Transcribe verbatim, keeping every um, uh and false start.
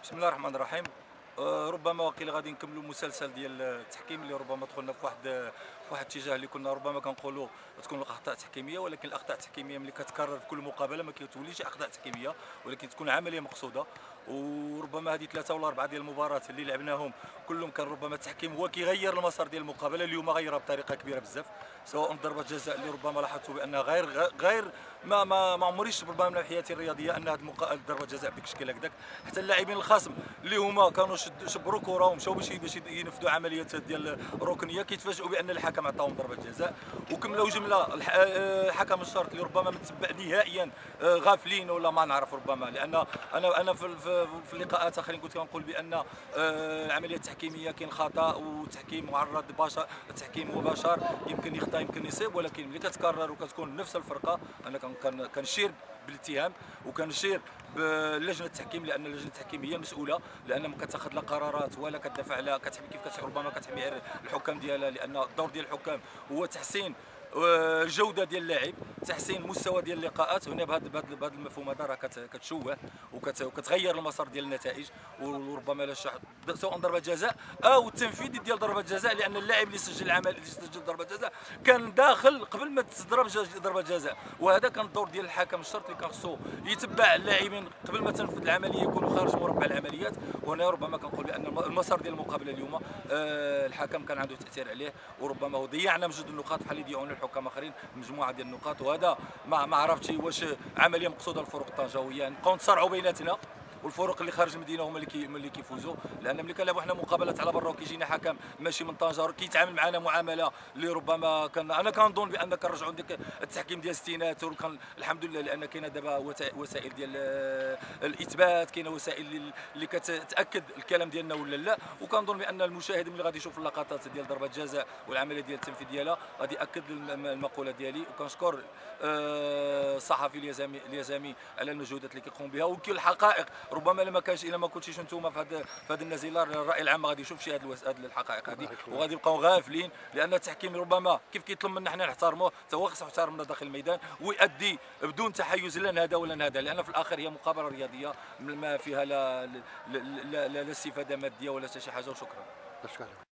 بسم الله الرحمن الرحيم. آه، ربما وقيل غادي نكملوا المسلسل ديال التحكيم اللي ربما دخلنا في واحد في واحد الاتجاه اللي كنا ربما كنقولوا تكون الاخطاء تحكيميه، ولكن الاخطاء التحكيميه ملي كتكرر في كل مقابله ما كتوليش اخطاء تحكيميه، ولكن تكون عمليه مقصوده. وربما هذه ثلاثه ولا اربعه ديال المباريات اللي لعبناهم كلهم كان ربما التحكيم هو كيغير المسار ديال المقابله. اليوم غيرها بطريقه كبيره بزاف، سواء ضربه جزاء اللي ربما لاحظتوا بانها غير غير ما ما ما عمريش ربما من حياتي الرياضيه ان هذه ضربه جزاء بديك الشكل هكذاك. حتى اللاعبين الخصم اللي هما كانوا شبروا كره ومشاو باش باش ينفذوا عمليات ديال الركنيه كيتفاجئوا بان الحكم عطاهم ضربه جزاء. وكملوا جمله الحكم الشرط اللي ربما متبع نهائيا غافلين ولا ما نعرف، ربما لان انا انا في, في, في اللقاءات اخرين كنت كنقول بان العمليه التحكيميه كاين خطا وتحكيم معرض بشر، التحكيم هو بشر يمكن يخطا يمكن يصيب، ولكن ملي كتكرر وكتكون نفس الفرقه انا كنشير بالاتهام وكنشير بلجنه التحكيم، لان لجنه التحكيم هي المسؤوله، لان ما كتاخذ لا قرارات ولا كتدافع على كتحمي كيف ربما كتحمي الحكام ديالها، لان الدور ديال الحكام هو تحسين الجوده ديال اللاعب، تحسين المستوى ديال اللقاءات. هنا بهذا بهذا المفهوم هذا راه كتشوه وكتغير المسار ديال النتائج، وربما لا شح سواء ضربه جزاء او التنفيذ ديال ضربه جزاء، لان اللاعب اللي سجل العمل اللي سجل ضربه جزاء كان داخل قبل ما تضرب ضربه جزاء. وهذا كان الدور ديال الحكم الشرط اللي كان خصو يتبع اللاعبين قبل ما تنفذ العمليه يكونوا خارج مربع العمليات. وهنا ربما كنقول بان المسار ديال المقابله اليوم آه الحكم كان عنده تاثير عليه، وربما ضيعنا من جوج النقاط بحال اللي ضيعونا الحكام اخرين مجموعه ديال النقاط. وهذا ما ما عرفتش واش عمليه مقصوده الفروق الطنجاويه نبقاو نتصارعوا بيناتنا والفروق اللي خارج المدينه هما اللي كي اللي كيفوزوا، لان ملي كنلعبوا حنا مقابلات على برا وكيجينا حكم ماشي من طنجه كيتعامل معنا معامله اللي ربما كان انا كنظن بان كنرجعوا ديك التحكيم ديال الستينات، وكان الحمد لله لان كاينه دابا وسائل ديال الاثبات، كاينه وسائل اللي كتاكد الكلام ديالنا ولا لا. وكنظن بان المشاهد ملي غادي يشوف اللقطات ديال ضربه جزاء والعمليه ديال التنفيذ ديالها غادي ياكد المقوله ديالي. وكنشكر الصحفي اليزامي اليزامي على المجهودات اللي كيقوم بها، وكل الحقائق ربما لما كانش الا ما كنتيش انتم في هذا في هذه النزيله الراي العام غادي يشوف شي هذه الحقائق هذه وغادي يبقاو غافلين، لان التحكيم ربما كيف كيطلب منا حنا نحترموه حتى هو خصو يحترمنا داخل الميدان ويؤدي بدون تحيز لا لهذا ولا لهذا، لان في الاخر هي مقابله رياضيه ما فيها لا لا لا, لا, لا استفاده ماديه ولا حتى شي حاجه. وشكرا.